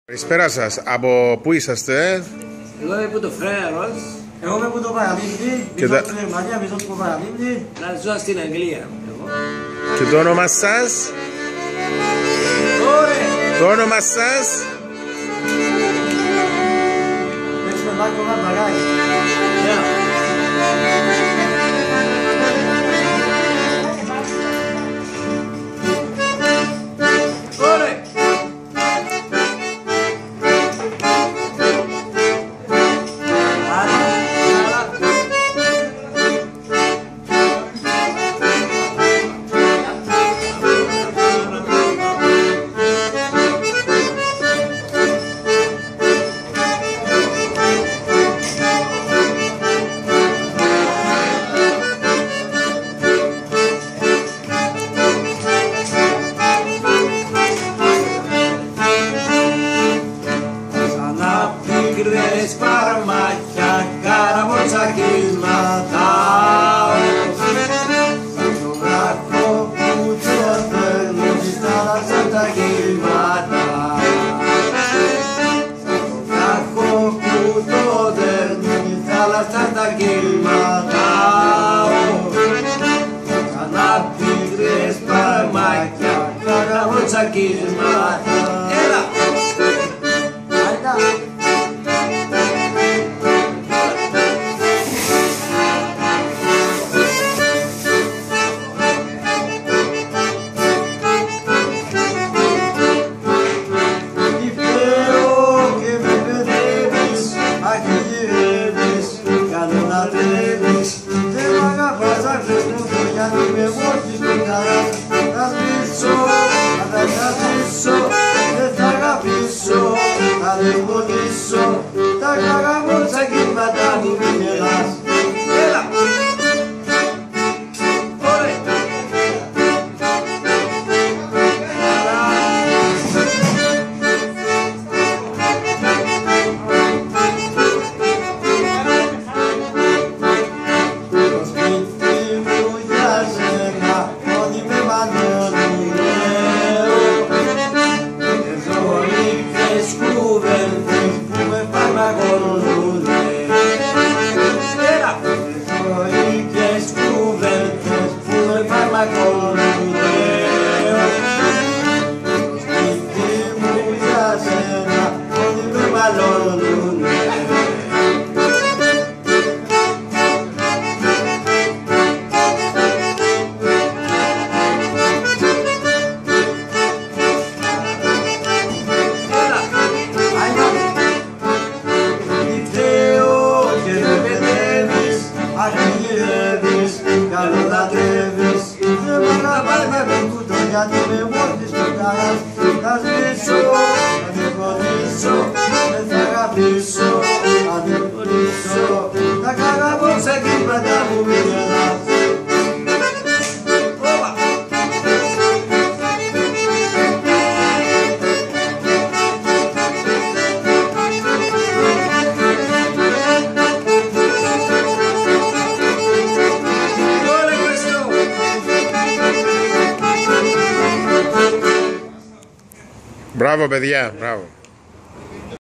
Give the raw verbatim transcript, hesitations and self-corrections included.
Καλησπέρα σας. Από πού είσαστε? Εγώ είμαι από το Φρέναρος. Εγώ είμαι από το Παραμύθι. Και Μισό τα- από τη Γερμανία, μισό από το Παραμύθι. Να ζω στην Αγγλία. Εγώ. Και το όνομα σας? Ωραία! Το όνομα σας? Παίξουμε μάκρο μας μπαγάκι. Γεια. Ωραία! Μικρές παραμάτια, καραμοτσακίσματα. Σαν το βράχο που το φέρνει στη θάλασσα τα κύματα. Σαν το βράχο που το δέρνει στη θάλασσα τα κύματα. Ξανά μικρές παραμάτια, καραμοτσακίσματα. Έλα! Άιντα. Τι φταίω και με παιδεύεις, αχ τι γυρεύεις, καλό να τρέβεις. Δεν μ' αγαπάς, αν θες μου το γιατί με μόρφης του καράς. Θα σβήσω, θα τα σβήσω, δεν θα αγαπήσω, θα δεχοντήσω. Τα καραμοτσακίσματα μου μη γελάς. Έλα! Ωραία! Το σπίτι μου για σένα, όλοι με μαλώνουνε. Και ζωικές κουβέντες που με φαρμακονούνε. Έλα! Και ζωικές κουβέντες που με φαρμακονούνε. Το σπίτι μου για σένα, όλοι με μαλώνουνε. Έλα! Τι φταίω και με παιδεύεις, αχ τι γυρεύεις, καλό λατρεύεις. Δεν μ' αγαπάς με το κούτο γιατί με μόρφης του καράς. Θα σβήσω, θα διαφωνήσω, δεν θα αγαπήσω, θα διαφωνήσω. Τα καραμοτσακίσματα μου μη γελάς. Όπα! Όλε questo! Μπράβο παιδιά, μπράβο.